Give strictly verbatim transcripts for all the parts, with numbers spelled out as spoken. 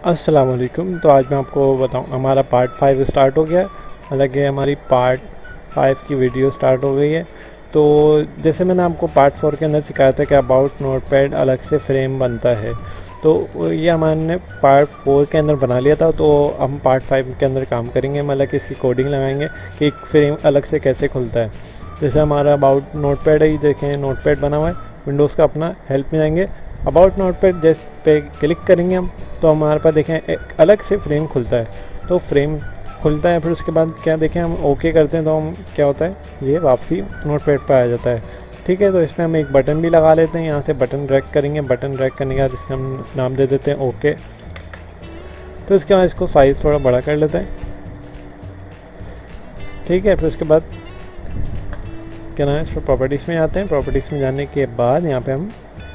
अस्सलाम वालेकुम। तो आज मैं आपको बताऊं, हमारा पार्ट फाइव स्टार्ट हो गया है। हालांकि हमारी पार्ट फाइव की वीडियो स्टार्ट हो गई है। तो जैसे मैंने आपको पार्ट फोर के अंदर सिखाया था कि अबाउट नोटपैड अलग से फ्रेम बनता है, तो ये हमने पार्ट फोर के अंदर बना लिया था। तो हम पार्ट फाइव के अंदर काम करेंगे, मतलब कि इसकी कोडिंग लगाएंगे कि एक फ्रेम अलग से कैसे खुलता है। जैसे हमारा अबाउट नोटपैड है, ये देखें नोटपैड बना हुआ है। विंडोज़ का अपना हेल्प में जाएंगे, अबाउट नोटपैड जैसे पे क्लिक करेंगे हम, तो हमारे पास देखें एक अलग से फ्रेम खुलता है। तो फ्रेम खुलता है, फिर उसके बाद क्या देखें हम ओके करते हैं तो हम क्या होता है, ये वापसी नोटपैड पर आ जाता है। ठीक है, तो इसमें हम एक बटन भी लगा लेते हैं। यहाँ से बटन ड्रैग करेंगे, बटन ड्रैग करने के बाद इसका हम नाम दे देते हैं ओके। तो इसके बाद इसको साइज़ थोड़ा बड़ा कर लेते हैं। ठीक है, फिर उसके बाद क्या नाम है, इस पर प्रॉपर्टीज़ में जाते हैं। प्रॉपर्टीज़ में जाने के बाद यहाँ पे हम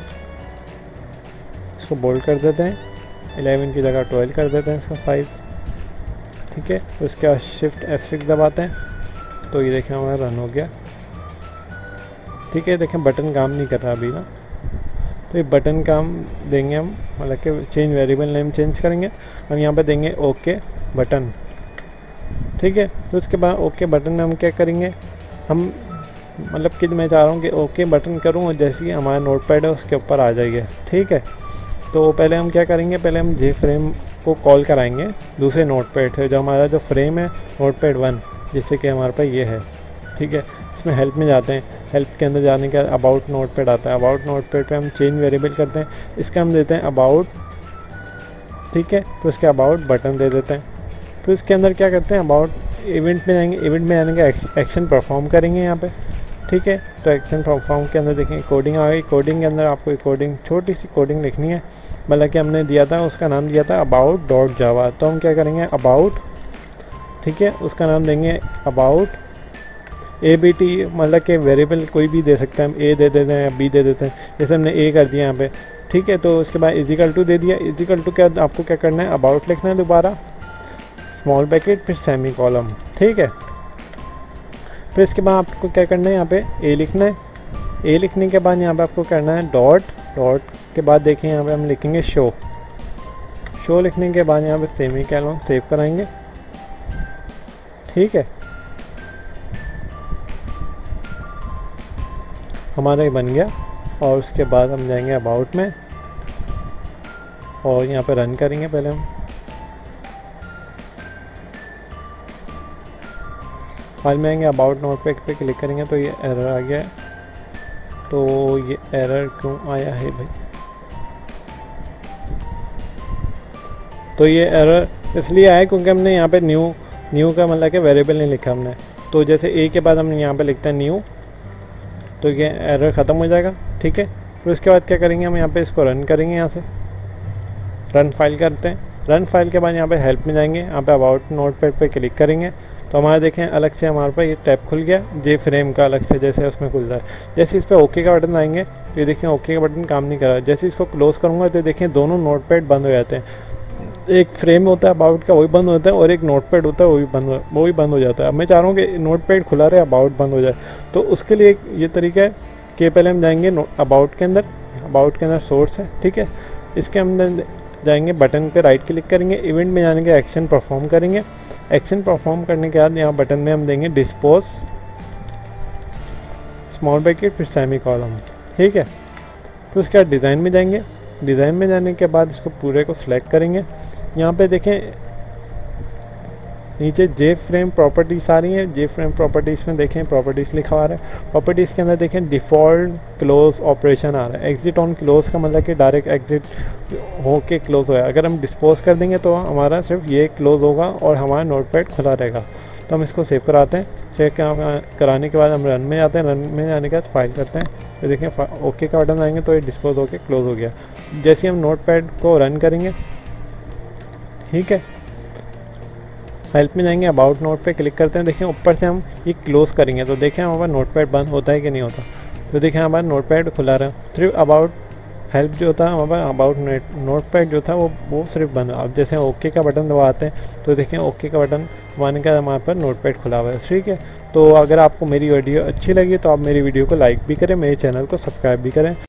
इसको बोल्ड कर देते हैं, इलेवन की जगह ट्वेल्व कर देते हैं इसका साइज़। ठीक है, तो उसके बाद शिफ्ट एफ सिक्स दबाते हैं, तो ये देखें हमारा रन हो गया। ठीक है, देखें बटन काम नहीं कर रहा अभी ना, तो ये बटन काम देंगे हम, मतलब कि चेंज वेरिएबल नेम चेंज करेंगे हम, यहाँ पे देंगे ओके बटन। ठीक है, तो उसके बाद ओके बटन में हम क्या करेंगे, हम मतलब कि मैं चाह रहा हूँ कि ओके बटन करूँ और जैसे ही हमारा नोटपैड है उसके ऊपर आ जाइए। ठीक है, तो पहले हम क्या करेंगे, पहले हम जे फ्रेम को कॉल कराएंगे दूसरे नोटपैड से, जो हमारा जो फ्रेम है नोटपैड वन, जिससे कि हमारे पास ये है। ठीक है, इसमें हेल्प में जाते हैं, हेल्प के अंदर जाने के बाद अबाउट नोटपैड आता है। अबाउट नोटपैड पे हम चेंज वेरिएबल करते हैं, इसका हम देते हैं अबाउट। ठीक है, तो उसके अबाउट बटन दे देते हैं। फिर उसके अंदर क्या करते हैं, अबाउट इवेंट में जाएंगे, इवेंट में जाने के एक्शन परफॉर्म करेंगे यहाँ पे। ठीक है, तो एक्शन परफॉर्म के अंदर देखें कोडिंग आ गई। कोडिंग के अंदर आपको एक कोडिंग, छोटी सी कोडिंग लिखनी है, मतलब कि हमने दिया था, उसका नाम दिया था अबाउट डॉट जावा। तो हम क्या करेंगे अबाउट, ठीक है, उसका नाम देंगे अबाउट ए बी टी, मतलब कि वेरिएबल कोई भी दे सकते हैं, हम ए दे देते हैं या बी दे देते हैं। जैसे हमने ए कर दिया यहाँ पे। ठीक है, तो उसके बाद इजिकल टू दे दिया। इजिकल टू क्या आपको क्या करना है, अबाउट लिखना है दोबारा, स्मॉल ब्रैकेट, फिर सेमी कॉलम। ठीक है, फिर इसके बाद आपको क्या करना है, यहाँ पे ए लिखना है। ए लिखने के बाद यहाँ पे आपको करना है डॉट, डॉट के बाद देखिए यहाँ पे हम लिखेंगे शो। शो लिखने के बाद यहाँ पे सेमी कॉलम सेव कराएंगे। ठीक है, हमारा ये बन गया। और उसके बाद हम जाएंगे अबाउट में और यहाँ पे रन करेंगे। पहले हम फाइल में आएंगे, अबाउट नोटपैड पे क्लिक करेंगे तो ये एरर आ गया है। तो ये एरर क्यों आया है भाई, तो ये एरर इसलिए आया क्योंकि हमने यहाँ पे न्यू, न्यू का मतलब कि वेरिएबल नहीं लिखा हमने। तो जैसे ए के बाद हम यहाँ पे लिखते हैं न्यू, तो ये एरर ख़त्म हो जाएगा। ठीक है, फिर उसके बाद क्या करेंगे, हम यहाँ पे इसको रन करेंगे। यहाँ से रन फाइल करते हैं। रन फाइल के बाद यहाँ पे हेल्प में जाएंगे, यहाँ पे अबाउट नोटपैड पे क्लिक करेंगे तो हमारे देखें अलग से हमारे पास ये टैब खुल गया, जे फ्रेम का अलग से जैसे उसमें खुल रहा है। जैसे इस पर ओके का बटन आएंगे तो ये देखें ओके का बटन काम नहीं कर रहा। जैसे इसको क्लोज करूँगा तो देखें दोनों नोटपैड बंद हो जाते हैं। एक फ्रेम होता है अबाउट का, वही बंद होता है, और एक नोटपैड होता है वो भी बंद वो भी बंद हो जाता है। अब मैं चाह रहा हूँ कि नोटपैड खुला रहे, अबाउट बंद हो जाए। तो उसके लिए ये तरीका है कि पहले हम जाएंगे अबाउट के अंदर, अबाउट के अंदर सोर्स है। ठीक है, इसके अंदर जाएंगे, बटन पे राइट क्लिक करेंगे, इवेंट में जाने के एक्शन परफॉर्म करेंगे। एक्शन परफॉर्म करने के बाद यहाँ बटन में हम देंगे डिस्पोज, स्मॉल ब्रैकेट, फिर सेमी कॉलम। ठीक है, तो उसके बाद डिज़ाइन में जाएंगे। डिज़ाइन में जाने के बाद इसको पूरे को सिलेक्ट करेंगे। यहाँ पे देखें नीचे जे फ्रेम प्रॉपर्टीज़ आ रही है। जे फ्रेम प्रॉपर्टीज़ में देखें प्रॉपर्टीज़ लिखा आ रहा है। प्रॉपर्टीज़ के अंदर देखें डिफ़ॉल्ट क्लोज ऑपरेशन आ रहा है। एग्जिट ऑन क्लोज का मतलब कि डायरेक्ट एग्जिट हो के क्लोज होगा। अगर हम डिस्पोज कर देंगे तो हमारा सिर्फ ये क्लोज होगा और हमारा नोटपैड खुला रहेगा। तो हम इसको सेव कराते हैं। सेव कराने के बाद हम रन में जाते हैं। रन में जाने के बाद फाइल करते हैं तो देखें ओके का बटन आएंगे तो ये डिस्पोज होके क्लोज हो गया। जैसे हम नोटपैड को रन करेंगे, ठीक है, हेल्प में जाएंगे, अबाउट नोट पे क्लिक करते हैं। देखें ऊपर से हम ये क्लोज करेंगे तो देखें हमारा नोटपैड बंद होता है कि नहीं होता। तो देखें हमारा नोटपैड खुला रहा है। सिर्फ अबाउट हेल्प जो था हमारा, अबाउट नोटपैड जो था वो वो सिर्फ बंद। अब जैसे ओके का बटन दबाते हैं तो देखें ओके का बटन दबाने का हमारे पर नोटपैड खुला हुआ है। ठीक है, तो अगर आपको मेरी वीडियो अच्छी लगी तो आप मेरी वीडियो को लाइक भी करें, मेरे चैनल को सब्सक्राइब भी करें।